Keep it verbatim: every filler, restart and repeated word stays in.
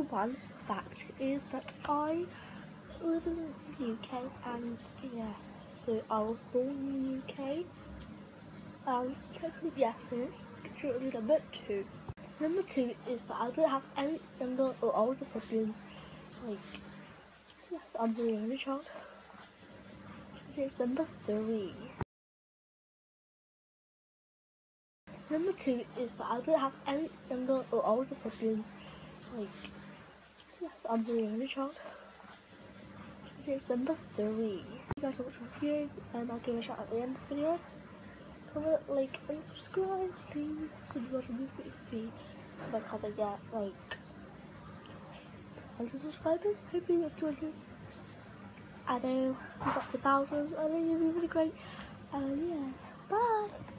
one fact is that I live in the U K, and yeah, so I was born in the U K. Um, yes, it's actually number two. Number two is that I don't have any younger or older siblings. Like, yes, I'm the only child. Number three. Number two is that I don't have any younger or older siblings. Like, yes, I'm the only child. Number three. If you guys watch my video, and I'll give a shout out at the end of the video. Comment, like, and subscribe, please. If you watch a movie, because I get like one hundred subscribers. Hopefully, you get two hundred. I know we got to thousands. I think it'll be really great. And yeah, bye.